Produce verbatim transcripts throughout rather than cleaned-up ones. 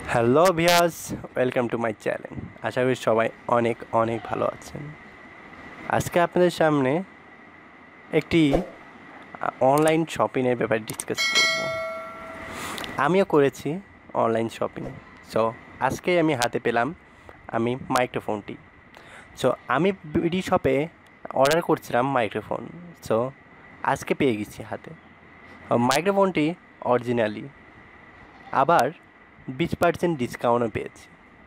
Hello viewers, welcome to my channel. আশা করি সবাই অনেক অনেক ভালো আছেন। আজকে আপনাদের সামনে একটি অনলাইন শপিংয়ের ব্যাপারে ডিসকাস করব। আমিও করেছি অনলাইন শপিং। সো আজকে আমি হাতে পেলাম আমি মাইক্রোফোনটি। সো আমি বিডি শপে অর্ডার করছিলাম মাইক্রোফোন। সো আজকে পেয়ে গেছি হাতে। মাইক্রোফোনটি অরিজিনালি, আবার বিশ পার্সেন্ট ডিসকাউন্টও পেয়েছি।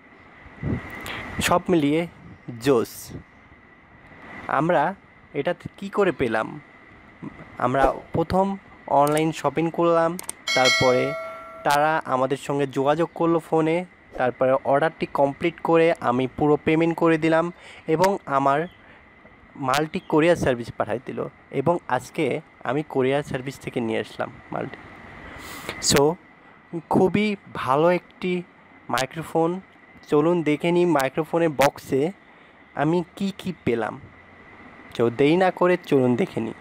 সব মিলিয়ে জোস। আমরা এটা কী করে পেলাম? আমরা প্রথম অনলাইন শপিং করলাম, তারপরে তারা আমাদের সঙ্গে যোগাযোগ করলো ফোনে, তারপরে অর্ডারটি কমপ্লিট করে আমি পুরো পেমেন্ট করে দিলাম এবং আমার মালটি কোরিয়ার সার্ভিস পাঠিয়ে দিল এবং আজকে আমি কোরিয়ার সার্ভিস থেকে নিয়ে আসলাম মালটি। সো খুবই ভালো একটি মাইক্রোফোন। চলুন দেখে নিই মাইক্রোফোনের বক্সে আমি কি কি পেলাম। তো দেরি না করে চলুন দেখে নিই।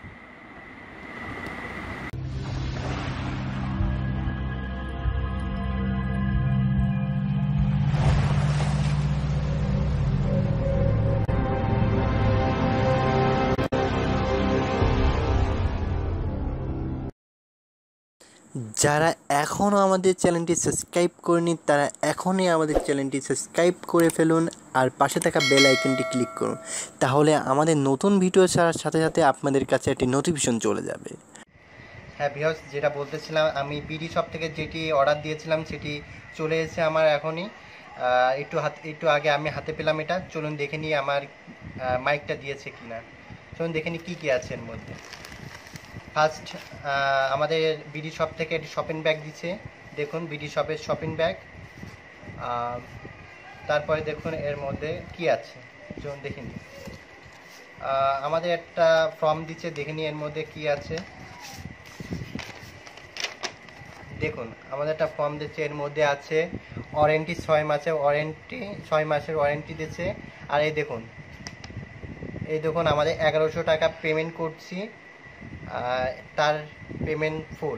যারা এখনও আমাদের চ্যানেলটি সাবস্ক্রাইব করেনি তারা এখনই আমাদের চ্যানেলটি সাবস্ক্রাইব করে ফেলুন আর পাশে থাকা বেল আইকনটি ক্লিক করুন, তাহলে আমাদের নতুন ভিডিও ছাড়ার সাথে সাথে আপনাদের কাছে একটি নোটিফিকেশন চলে যাবে। হ্যাঁ ভিউয়ার্স, যেটা বলতেছিলাম, আমি বিডি শপ থেকে যেটি অর্ডার দিয়েছিলাম সেটি চলে এসেছে আমার এখনই। একটু হাত একটু আগে আমি হাতে পেলাম এটা। চলুন দেখে নিই আমার মাইকটা দিয়েছে কি না। চলুন দেখে নিই কী কী আছে এর মধ্যে। ফার্স্ট আমাদের বিডি শপ থেকে একটি শপিং ব্যাগ দিচ্ছে। দেখুন বিডি শপের শপিং ব্যাগ। তারপরে দেখুন এর মধ্যে কি আছে, চলুন দেখে নিই। আমাদের একটা ফর্ম দিচ্ছে, দেখে নিই এর মধ্যে কি আছে। দেখুন আমাদের একটা ফর্ম দিচ্ছে, এর মধ্যে আছে ওয়ারেন্টি ছয় মাসের ওয়ারেন্টি ছয় মাসের ওয়ারেন্টি দিচ্ছে। আর এই দেখুন এই দেখুন আমাদের এগারোশো টাকা পেমেন্ট করছি, তার পেমেন্ট ফুল।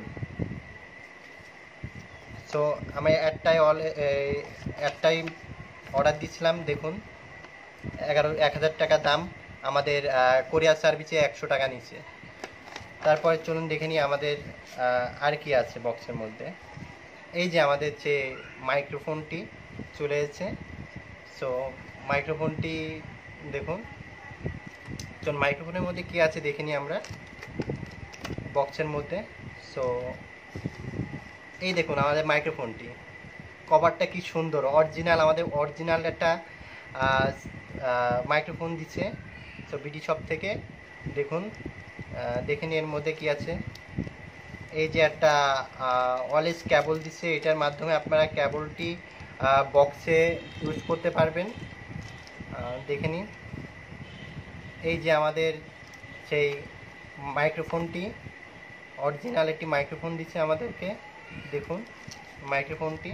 সো আমি একটাই অল একটাই অর্ডার দিয়েছিলাম। দেখুন এগারো এক হাজার টাকা দাম, আমাদের কোরিয়ার সার্ভিসে একশো টাকা নিচ্ছে। তারপরে চলুন দেখে নিই আমাদের আর কি আছে বক্সের মধ্যে। এই যে আমাদের যে মাইক্রোফোনটি চলে এসেছে। সো মাইক্রোফোনটি দেখুন। চলুন মাইক্রোফোনের মধ্যে কি আছে দেখে নিই আমরা বক্সের মধ্যে। সো এই দেখুন আমাদের মাইক্রোফোনটি, কভারটা কি সুন্দর, অরিজিনাল, আমাদের অরিজিনাল একটা মাইক্রোফোন দিচ্ছে। সো বিডি শপ থেকে দেখুন, দেখে নিন এর মধ্যে কি আছে। এই যে একটা ওয়্যারলেস কেবল দিচ্ছে, এটার মাধ্যমে আপনারা কেবলটি বক্সে ইউজ করতে পারবেন। দেখে নিন এই যে আমাদের সেই মাইক্রোফোনটি, অরিজিনাল একটি মাইক্রোফোন দিচ্ছে আমাদেরকে। দেখুন মাইক্রোফোনটি।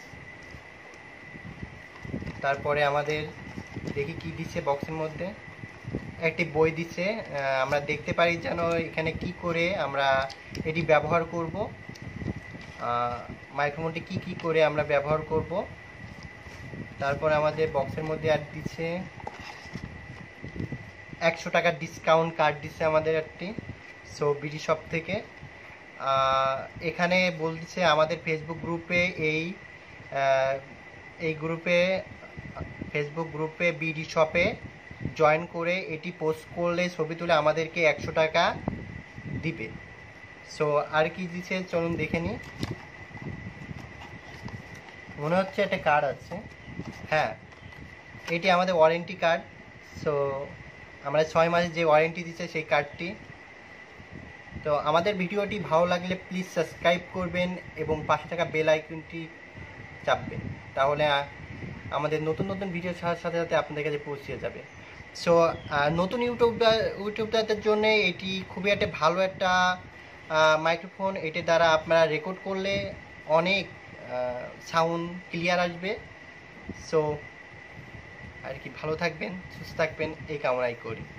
তারপরে আমাদের দেখি কি দিচ্ছে বক্সের মধ্যে। একটি বই দিচ্ছে, আমরা দেখতে পারি যেন এখানে কি করে আমরা এটি ব্যবহার করব, মাইক্রোফোনটি কি কি করে আমরা ব্যবহার করব। তারপর আমাদের বক্সের মধ্যে আর দিচ্ছে একশো টাকার ডিসকাউন্ট কার্ড দিচ্ছে আমাদের একটি। সো বিডি শপ থেকে এখানে বলছে আমাদের ফেসবুক গ্রুপে এই এই গ্রুপে ফেসবুক গ্রুপে বিডি শপে জয়েন করে এটি পোস্ট করলে ছবি তুলে আমাদেরকে একশো টাকা দিবে। সো আর কি দিচ্ছে চলুন দেখে নিই। মনে হচ্ছে একটা কার্ড আছে। হ্যাঁ, এটি আমাদের ওয়ারেন্টি কার্ড। সো আমরা ছয় মাসের যে ওয়ারেন্টি দিচ্ছে সেই কার্ডটি। তো আমাদের ভিডিওটি ভালো লাগলে প্লিজ সাবস্ক্রাইব করবেন এবং পাশে থাকা বেল আইকনটি চাপবেন, তাহলে আমাদের নতুন নতুন ভিডিও ছাড়ার সাথে সাথে আপনাদের কাছে পৌঁছে যাবে। সো নতুন ইউটিউবার ইউটিউবারদের জন্য এটি খুবই একটা ভালো একটা মাইক্রোফোন। এটি দ্বারা আপনারা রেকর্ড করলে অনেক সাউন্ড ক্লিয়ার আসবে। সো আর কি, ভালো থাকবেন, সুস্থ থাকবেন এই কামনাই করি।